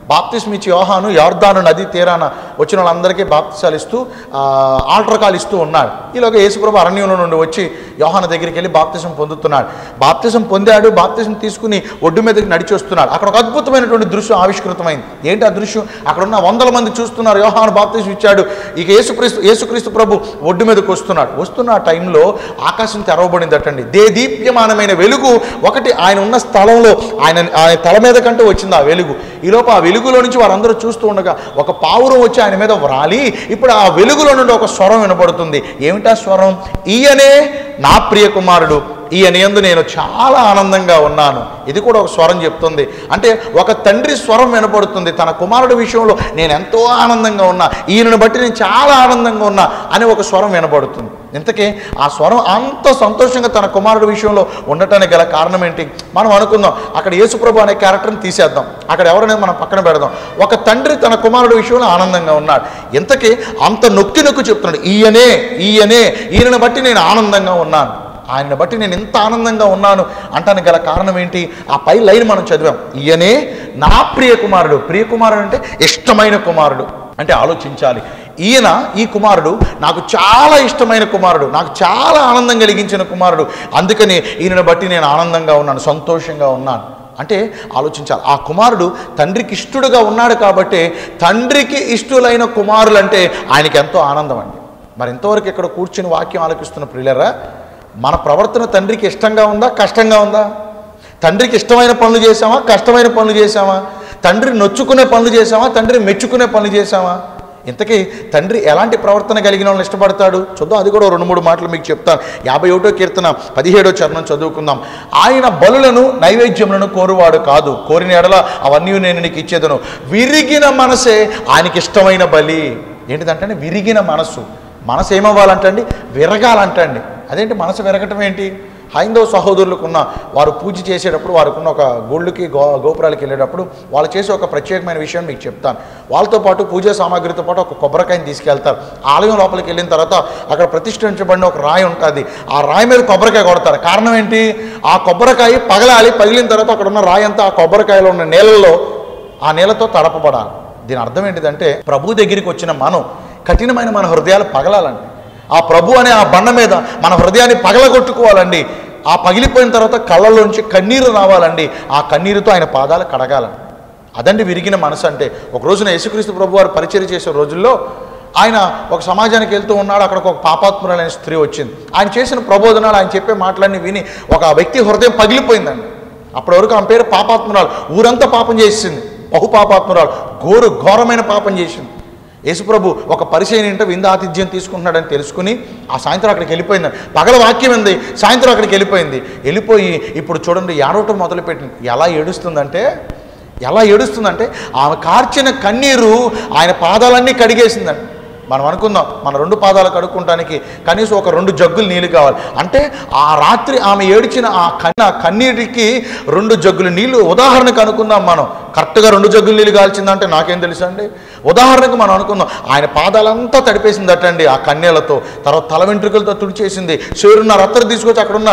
బాప్తిస్మ ఇచ్చి యోహాను యొర్దాను నది తీరాన వచ్చిన వాళ్ళందరికీ బాప్తిసాలు ఇస్తూ ఆల్టర్కాలు ఇస్తూ ఉన్నాడు. ఈలోగా యేసుప్రభు అరణ్యంలో నుండి వచ్చి యోహాను దగ్గరికి వెళ్ళి బాప్తిసం పొందుతున్నాడు. బాప్తిసం పొందాడు. బాప్తిసం తీసుకుని ఒడ్డు మీదకి నడిచి వస్తున్నాడు. అక్కడ ఒక అద్భుతమైనటువంటి దృశ్యం ఆవిష్కృతమైంది. ఏంటి ఆ దృశ్యం? అక్కడ ఉన్న వందల మంది చూస్తున్నారు. యోహాను బాప్తిసం ఇచ్చాడు. ఇక యేసుక్రీస్తు యేసుక్రీస్తు ప్రభు ఒడ్డు మీదకి వస్తున్నాడు. వస్తున్న ఆ టైంలో ఆకాశం తెరవబడిందటండి. దే దీప్యమానమైన వెలుగు ఒకటి ఆయన ఉన్న స్థలంలో ఆయన ఆయన తల మీద కంటూ వచ్చింది ఆ వెలుగు. ఈలోపు ఆ వెలుగులో నుంచి వారందరూ చూస్తూ ఉండగా ఒక పావురం వచ్చి ఆయన మీద వ్రాలి ఇప్పుడు ఆ వెలుగులో నుండి ఒక స్వరం వినబడుతుంది. ఏమిటా స్వరం? ఈయనే నా ప్రియ కుమారుడు, ఈయన యందు నేను చాలా ఆనందంగా ఉన్నాను. ఇది కూడా ఒక స్వరం చెప్తుంది. అంటే ఒక తండ్రి స్వరం వినపడుతుంది. తన కుమారుడి విషయంలో నేను ఎంతో ఆనందంగా ఉన్నా, ఈయనను బట్టి నేను చాలా ఆనందంగా ఉన్నా అని ఒక స్వరం వినపడుతుంది. ఇంతకీ ఆ స్వరం అంత సంతోషంగా తన కుమారుడి విషయంలో ఉండటానికి గల కారణం ఏంటి? మనం అనుకుందాం, అక్కడ యేసుప్రభు అనే క్యారెక్టర్ని తీసేద్దాం, అక్కడ ఎవరనేది మనం పక్కన పెడదాం. ఒక తండ్రి తన కుమారుడి విషయంలో ఆనందంగా ఉన్నాడు. ఇంతకీ అంత నొక్కి నొక్కి చెప్తున్నాడు, ఈయనే ఈయనే ఈయనను బట్టి నేను ఆనందంగా ఉన్నాను, ఆయన్ని బట్టి నేను ఎంత ఆనందంగా ఉన్నాను అంటానికి గల కారణం ఏంటి? ఆ పై లైన్ మనం చదివాం, ఈయనే నా ప్రియ కుమారుడు. ప్రియ కుమారుడు అంటే ఇష్టమైన కుమారుడు. అంటే ఆలోచించాలి, ఈయన ఈ కుమారుడు నాకు చాలా ఇష్టమైన కుమారుడు, నాకు చాలా ఆనందం కలిగించిన కుమారుడు, అందుకని ఈయనను బట్టి నేను ఆనందంగా ఉన్నాను, సంతోషంగా ఉన్నాను. అంటే ఆలోచించాలి, ఆ కుమారుడు తండ్రికి ఇష్టడుగా ఉన్నాడు కాబట్టి తండ్రికి ఇష్టలైన కుమారులు అంటే ఆయనకి ఎంతో ఆనందం అండి. మరి ఇంతవరకు ఇక్కడ కూర్చుని వాక్యం ఆలకిస్తున్న ప్రియులరా, మన ప్రవర్తన తండ్రికి ఇష్టంగా ఉందా, కష్టంగా ఉందా? తండ్రికి ఇష్టమైన పనులు చేసామా, కష్టమైన పనులు చేసామా? తండ్రి నొచ్చుకునే పనులు చేసామా, తండ్రి మెచ్చుకునే పనులు చేసామా? ఇంతకీ తండ్రి ఎలాంటి ప్రవర్తన కలిగిన వాళ్ళని ఇష్టపడతాడు? చూద్దాం, అది కూడా రెండు మూడు మాటలు మీకు చెప్తాను. యాభై ఒకటో కీర్తన పదిహేడో చరణం చదువుకుందాం. ఆయన బలులను నైవేద్యములను కోరువాడు కాదు, కోరిన ఎడల అవన్నీ నేను నీకు ఇచ్చేదను. విరిగిన మనసే ఆయనకి ఇష్టమైన బలి. ఏంటిదంటే విరిగిన మనసు. మనసు ఏమవ్వాలంటండి? విరగాలంటండి. అదేంటి మనసు విరగటం ఏంటి? హైందవ సహోదరులకు ఉన్న వారు పూజ చేసేటప్పుడు వారికి ఉన్న ఒక గుళ్ళకి గో గోపురాలకు వెళ్ళేటప్పుడు వాళ్ళు చేసే ఒక ప్రత్యేకమైన విషయం మీకు చెప్తాను. వాళ్ళతో పాటు పూజా సామాగ్రితో పాటు ఒక కొబ్బరికాయని తీసుకెళ్తారు. ఆలయం లోపలికి వెళ్ళిన తర్వాత అక్కడ ప్రతిష్ఠించబడిన ఒక రాయి ఉంటుంది. ఆ రాయి మీద కొబ్బరికాయ కొడతారు. కారణం ఏంటి? ఆ కొబ్బరికాయ పగలాలి, పగిలిన తర్వాత అక్కడ ఉన్న రాయి అంతా ఆ కొబ్బరికాయలో ఉన్న నీళ్ళల్లో ఆ నీళ్ళతో తడపబడాలి. దీని అర్థం ఏంటిదంటే ప్రభు దగ్గరికి వచ్చిన మనం కఠినమైన మన హృదయాలు పగలాలండి. ఆ ప్రభు అనే ఆ బండ మీద మన హృదయాన్ని పగలగొట్టుకోవాలండి. ఆ పగిలిపోయిన తర్వాత కళ్ళలోంచి కన్నీరు రావాలండి. ఆ కన్నీరుతో ఆయన పాదాలు కడగాలండి. అదండి విరిగిన మనసు అంటే. ఒక రోజున యేసుక్రీస్తు ప్రభు వారు పరిచర్య చేసే రోజుల్లో ఆయన ఒక సమాజానికి వెళ్తూ ఉన్నాడు. అక్కడికి ఒక పాపాత్మురాలైన స్త్రీ వచ్చింది. ఆయన చేసిన ప్రబోధనాలు, ఆయన చెప్పే మాటలన్నీ విని ఒక వ్యక్తి హృదయం పగిలిపోయిందండి. అప్పటి వరకు ఆమె పేరు పాపాత్మురాలు. ఊరంతా పాపం చేసింది, బహుపాపాత్మురాలు, ఘోరు ఘోరమైన పాపం చేసింది. యేసుప్రభు ఒక పరిచయం ఏంటో విందు ఆతిథ్యం తీసుకుంటున్నాడని తెలుసుకుని ఆ సాయంత్రం అక్కడికి వెళ్ళిపోయింది. పగల వాక్యం ఉంది, సాయంత్రం అక్కడికి వెళ్ళిపోయింది. వెళ్ళిపోయి ఇప్పుడు చూడండి ఏడవటం మొదలుపెట్టింది. ఎలా ఏడుస్తుందంటే ఎలా ఏడుస్తుందంటే ఆమె కార్చిన కన్నీరు ఆయన పాదాలన్నీ కడిగేసిందండి. మనం అనుకుందాం, మన రెండు పాదాలు కడుక్కుంటానికి కనీసం ఒక రెండు జగ్గులు నీళ్ళు కావాలి. అంటే ఆ రాత్రి ఆమె ఏడ్చిన ఆ కన్న కన్నీటికి రెండు జగ్గులు నీళ్ళు. ఉదాహరణకు అనుకుందాం, మనం కరెక్ట్గా రెండు జగ్గులు నీళ్ళు కాల్చిందంటే నాకేం తెలుసు అండి. ఉదాహరణకు మనం అనుకుందాం, ఆయన పాదాలంతా తడిపేసిందటండి ఆ కన్నీళ్లతో. తర్వాత తల వెంట్రుకలతో తుడిచేసింది. చేరున్న రత్తరు తీసుకొచ్చి అక్కడున్న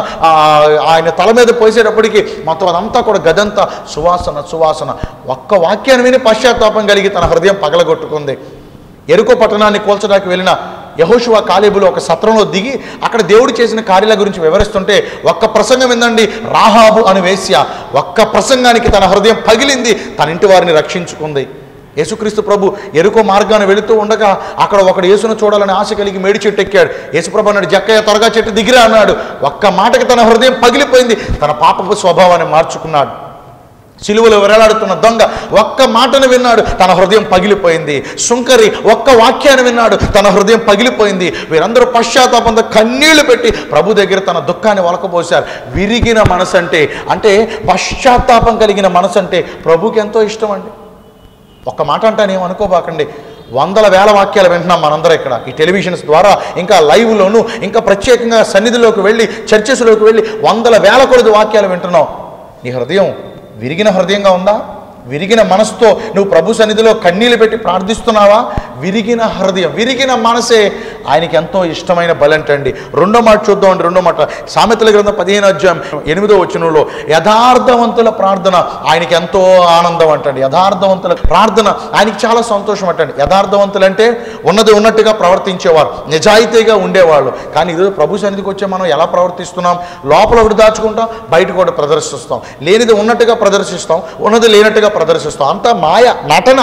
ఆయన తల మీద పోసేటప్పటికి మొత్తం అదంతా కూడా గదంతా సువాసన సువాసన. ఒక్క వాక్యాన్ని విని పశ్చాత్తాపం కలిగి తన హృదయం పగలగొట్టుకుంది. ఎరుకో పట్టణాన్ని కూల్చడానికి వెళ్ళిన యెహోషువ కాలేబులు ఒక సత్రంలో దిగి అక్కడ దేవుడు చేసిన కార్యాల గురించి వివరిస్తుంటే ఒక్క ప్రసంగం ఏందండి, రాహాబు అని వేశ్య ఒక్క ప్రసంగానికి తన హృదయం పగిలింది, తన ఇంటి వారిని రక్షించుకుంది. యేసుక్రీస్తు ప్రభు ఎరుకో మార్గాన్ని వెళుతూ ఉండగా అక్కడ ఒకడు యేసును చూడాలని ఆశ కలిగి మేడి చెట్టు ఎక్కాడు. యేసుప్రభు అన్నాడు, జక్కయ్య త్వరగా చెట్టు దిగిరా అన్నాడు. ఒక్క మాటకి తన హృదయం పగిలిపోయింది, తన పాపపు స్వభావాన్ని మార్చుకున్నాడు. సిలువలో వేలాడుతున్న దొంగ ఒక్క మాటను విన్నాడు, తన హృదయం పగిలిపోయింది. సుంకరి ఒక్క వాక్యాన్ని విన్నాడు, తన హృదయం పగిలిపోయింది. వీరందరూ పశ్చాత్తాపంతో కన్నీళ్లు పెట్టి ప్రభు దగ్గర తన దుఃఖాన్ని వలకపోశారు. విరిగిన మనసు అంటే అంటే పశ్చాత్తాపం కలిగిన మనసు అంటే ప్రభుకి ఎంతో ఇష్టం అండి. ఒక్క మాట అంటానేమో అనుకోబాకండి, వందల వేల వాక్యాలు వింటున్నాం మనందరం ఇక్కడ ఈ టెలివిజన్స్ ద్వారా, ఇంకా లైవ్లోను, ఇంకా ప్రత్యేకంగా సన్నిధిలోకి వెళ్ళి చర్చెస్లోకి వెళ్ళి వందల వేల కొలది వాక్యాలు వింటున్నావు. నీ హృదయం విరిగిన హృదయంగా ఉందా? విరిగిన మనసుతో నువ్వు ప్రభు సన్నిధిలో కన్నీళ్ళు పెట్టి ప్రార్థిస్తున్నావా? విరిగిన హృదయం, విరిగిన మనసే ఆయనకి ఎంతో ఇష్టమైన బలి అంటండి. రెండో మాట చూద్దామండి. రెండో మాట సామెతల గ్రంథం పదిహేను అధ్యాయం ఎనిమిదో వచనంలో యథార్థవంతుల ప్రార్థన ఆయనకి ఎంతో ఆనందం అంటండి. యథార్థవంతుల ప్రార్థన ఆయనకి చాలా సంతోషం అంటండి. యథార్థవంతులు అంటే ఉన్నది ఉన్నట్టుగా ప్రవర్తించేవారు, నిజాయితీగా ఉండేవాళ్ళు. కానీ ఇది ప్రభు సన్నిధికి వచ్చే మనం ఎలా ప్రవర్తిస్తున్నాం? లోపల ఒకటి దాచుకుంటాం, బయట కూడా ప్రదర్శిస్తాం. లేనిది ఉన్నట్టుగా ప్రదర్శిస్తాం, ఉన్నది లేనట్టుగా ప్రదర్శిస్తాం. అంతా మాయ, నటన.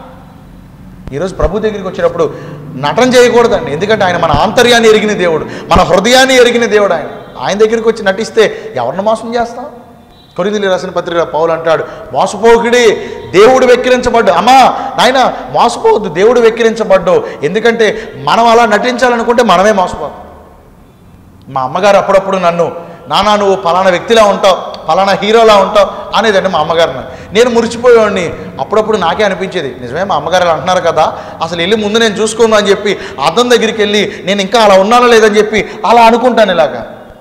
ఈరోజు ప్రభు దగ్గరికి వచ్చినప్పుడు నటన చేయకూడదండి. ఎందుకంటే ఆయన మన ఆంతర్యాన్ని ఎరిగిన దేవుడు, మన హృదయాన్ని ఎరిగిన దేవుడు. ఆయన ఆయన దగ్గరికి వచ్చి నటిస్తే ఎవరిని మోసం చేస్తాం? కొరింథీయులకు రాసిన పత్రిక పౌలు అంటాడు, మోసపోకుడి, దేవుడు వెక్కిరించబడ్డు. అమ్మా నాయన మోసపోవద్దు, దేవుడు వెక్కిరించబడ్డు. ఎందుకంటే మనం అలా నటించాలనుకుంటే మనమే మోసపోతాం. మా అమ్మగారు అప్పుడప్పుడు నన్ను, నానా నువ్వు పలానా వ్యక్తిలా ఉంటావు, పలానా హీరోలా ఉంటావు అనేదండి మా అమ్మగారు. నేను మురిచిపోయేవాడిని. అప్పుడప్పుడు నాకే అనిపించేది, నిజమే మా అమ్మగారు అలా అంటున్నారు కదా, అసలు వెళ్ళి ముందు నేను చూసుకున్నాను అని చెప్పి అద్దం దగ్గరికి వెళ్ళి నేను ఇంకా అలా ఉన్నానో లేదని చెప్పి అలా అనుకుంటాను. ఇలాగా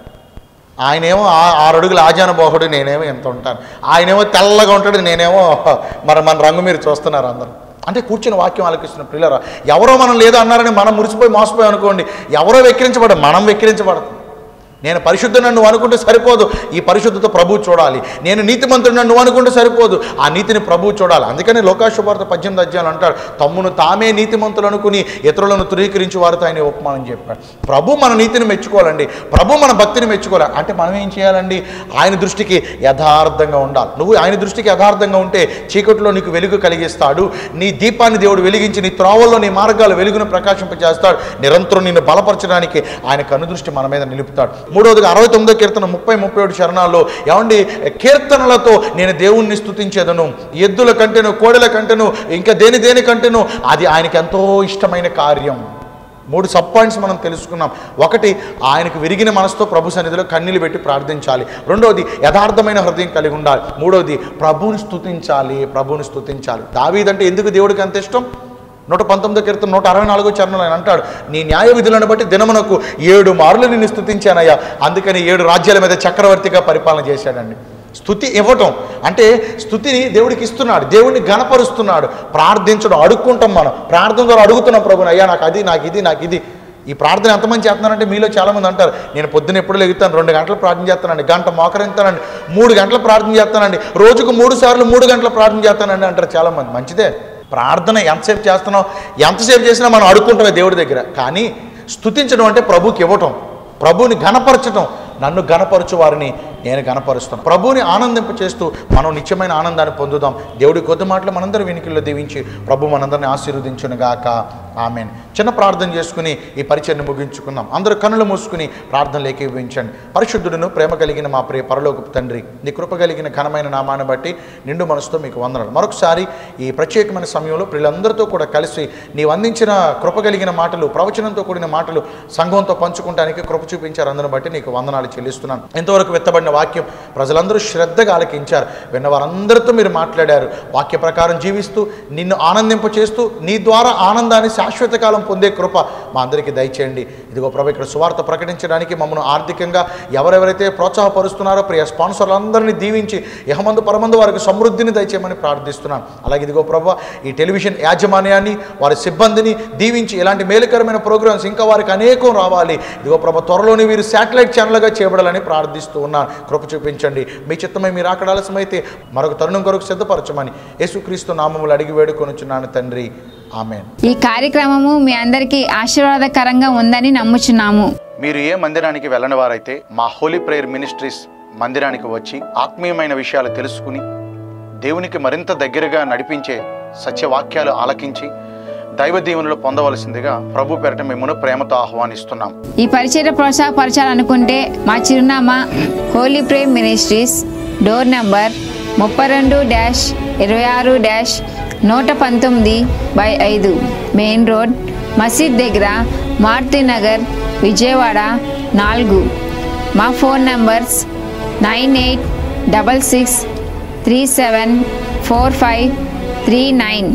ఆయనేమో ఆరు అడుగుల ఆజానుబాహుడు, నేనేమో ఎంత ఉంటాను. ఆయనేమో తెల్లగా ఉంటాడు, నేనేమో మరి మన రంగు మీరు చూస్తున్నారు అందరూ. అంటే కూర్చుని వాక్యం ఆలకిస్తున్న పిల్లరా, ఎవరో మనం లేదో అన్నారని మనం మురిసిపోయి మోసపోయి అనుకోండి, ఎవరో వెక్కిరించబడ్డ, మనం వెక్కిరించబడతాం. నేను పరిశుద్ధుడు నువ్వు అనుకుంటే సరిపోదు, ఈ పరిశుద్ధత ప్రభువు చూడాలి. నేను నీతిమంతుడు నువ్వు అనుకుంటే సరిపోదు, ఆ నీతిని ప్రభువు చూడాలి. అందుకని లోకాశుభార్త పద్దెనిమిది అధ్యాయాలు అంటాడు, తమ్మును తామే నీతిమంతులు అనుకుని ఇతరులను ధృవీకరించి వారితో ఆయన ఉపమానం చెప్పాడు. ప్రభు మన నీతిని మెచ్చుకోవాలండి, ప్రభు మన భక్తిని మెచ్చుకోవాలి. అంటే మనం ఏం చేయాలండి? ఆయన దృష్టికి యథార్థంగా ఉండాలి. నువ్వు ఆయన దృష్టికి యథార్థంగా ఉంటే చీకటిలో నీకు వెలుగు కలిగిస్తాడు. నీ దీపాన్ని దేవుడు వెలిగించి నీ త్రోవల్లో నీ మార్గాలు వెలుగును ప్రకాశింపజేస్తాడు. నిరంతరం నిన్ను బలపరచడానికి ఆయన కనుదృష్టి మన మీద నిలుపుతాడు. మూడవదిగా అరవై తొమ్మిదో కీర్తన ముప్పై ముప్పై ఏడు చరణాల్లో ఏమండి, కీర్తనలతో నేను దేవుణ్ణి స్తుతించేదను, ఎద్దుల కంటేను కోడెల కంటేను ఇంకా దేని దేని కంటేను అది ఆయనకి ఎంతో ఇష్టమైన కార్యం. మూడు సబ్ పాయింట్స్ మనం తెలుసుకున్నాం. ఒకటి, ఆయనకు విరిగిన మనసుతో ప్రభు సన్నిధిలో కన్నీళ్ళు పెట్టి ప్రార్థించాలి. రెండవది, యథార్థమైన హృదయం కలిగి ఉండాలి. మూడవది, ప్రభువుని స్తుతించాలి, ప్రభువుని స్తుతించాలి. దావీదంటే ఎందుకు దేవుడికి అంత ఇష్టం? నూట పంతొమ్మిదో కీర్తన నూట అరవై నాలుగో చరణంలో ఆయన అంటాడు, నీ న్యాయ విధులను బట్టి దినమునకు ఏడు మార్లు నిన్ను స్తుతించానయ్యా, అందుకని ఏడు రాజ్యాల మీద చక్రవర్తిగా పరిపాలన చేశాడండి. స్తుతి ఇవ్వటం అంటే స్తుతిని దేవుడికి ఇస్తున్నాడు, దేవుడిని ఘనపరుస్తున్నాడు. ప్రార్థించడం, అడుక్కుంటాం. మనం ప్రార్థన ద్వారా అడుగుతున్నాం ప్రభుని, అయ్యా నాకు అది, నాకు ఇది, నాకు ఇది. ఈ ప్రార్థన ఎంతమంది చేస్తున్నారంటే మీలో చాలామంది అంటారు, నేను పొద్దున ఎప్పుడు లెగుతాను, రెండు గంటలు ప్రార్థన చేస్తానండి, గంట మోకరిస్తానండి, మూడు గంటలు ప్రార్థన చేస్తానండి, రోజుకు మూడు సార్లు మూడు గంటలు ప్రార్థన చేస్తానండి అంటారు చాలామంది. మంచిదే, ప్రార్థన ఎంతసేపు చేస్తున్నావు, ఎంతసేపు చేసినా మనం అడుక్కుంటామే దేవుడి దగ్గర. కానీ స్తుతించడం అంటే ప్రభుకి ఇవ్వటం, ప్రభువుని ఘనపరచటం. నన్ను ఘనపరచు వారిని నేను ఘనపరుస్తాను. ప్రభువుని ఆనందింప చేస్తూ మనం నిత్యమైన ఆనందాన్ని పొందుదాం. దేవుడి కొద్ది మాటలు మనందరి వెనుకల్లో దీవించి ప్రభు మనందరిని ఆశీర్వదించునుగాక. ఆమేన్. చిన్న ప్రార్థన చేసుకుని ఈ పరిచయాన్ని ముగించుకుందాం. అందరూ కన్నులు మూసుకుని ప్రార్థనలు ఏకీభవించండి. పరిశుద్ధుడును ప్రేమ కలిగిన మా ప్రియ పరలోకపు తండ్రి, నీ కృప కలిగిన ఘనమైన నామాన్ని బట్టి నిండు మనసుతో మీకు వందనాలు. మరొకసారి ఈ ప్రత్యేకమైన సమయంలో పిల్లలందరితో కూడా కలిసి నీవు అందించిన కృప కలిగిన మాటలు, ప్రవచనంతో కూడిన మాటలు సంఘంతో పంచుకుంటానికి కృప చూపించారు. అందరిని బట్టి నీకు వందనాలు చెల్లిస్తున్నాను. ఎంతవరకు వెత్తబడిన వాక్యం ప్రజలందరూ శ్రద్ధగా ఆలకించారు. విన్న వారందరితో మీరు మాట్లాడారు. వాక్య ప్రకారం జీవిస్తూ నిన్ను ఆనందింప చేస్తూ నీ ద్వారా ఆనందాన్ని శాశ్వత కాలం పొందే కృప మా అందరికీ దయచేయండి. ఇదిగో ప్రభు, ఇక్కడ సువార్త ప్రకటించడానికి మమ్మల్ని ఆర్థికంగా ఎవరెవరైతే ప్రోత్సాహపరుస్తున్నారో ప్రియ స్పాన్సర్లందరినీ దీవించి యహమందు పరమందు వారికి సమృద్ధిని దయచేయమని ప్రార్థిస్తున్నాను. అలాగే ఇదిగో ప్రభు, ఈ టెలివిజన్ యాజమాన్యాన్ని, వారి సిబ్బందిని దీవించి ఇలాంటి మేలుకరమైన ప్రోగ్రామ్స్ ఇంకా వారికి అనేకం రావాలి. ఇదిగో ప్రభు, త్వరలోనే వీరు శాటిలైట్ ఛానల్గా చేయబడాలని ప్రార్థిస్తూ ఉన్నాను. కృప చూపించండి. మీ చిత్తమై మీరు అక్కడ ఆలస్యమైతే మరొక తరుణం కొరకు సిద్ధపరచమని యేసుక్రీస్తు నామములు అడిగి వేడుకొనుచున్నాను తండ్రి. ఆమేన్. ఈ కార్యక్రమము మీ అందరికీ ఆశీర్వాదకరంగా ఉందని నమ్ముచున్నాము. మీరు ఏ మందిరానికి వెళ్ళని వారైతే మా హోలీ ప్రేయర్ మినిస్ట్రీస్ మందిరానికి వచ్చి ఆత్మీయమైన విషయాలు తెలుసుకుని దేవునికి మరింత దగ్గరగా నడిపించే సత్యవాక్యాలు ఆలకించి దైవ దీవెనలు పొందవలసిందిగా ప్రభు పేరట మిమ్మల్ని ప్రేమతో ఆహ్వానిస్తున్నాం. ఈ పరిచయ ప్రోత్సాహపరచాలనుకుంటే మా చిరునామా holy prayer ministries, door number ముప్పై రెండు డాష్ ఇరవై ఆరు డాష్ నూట పంతొమ్మిది బై ఐదు, మెయిన్ రోడ్, మసీద్ దగ్గర, మారుతి నగర్, విజయవాడ నాలుగు. మా phone numbers nine eight double six three seven four five three nine,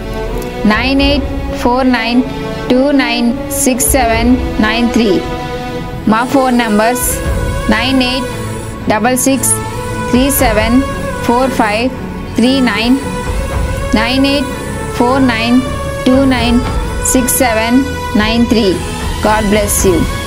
nine eight four nine two nine six seven nine three. మా phone numbers nine eight double six three seven four five three nine, nine eight four nine two nine six seven nine three. God bless you.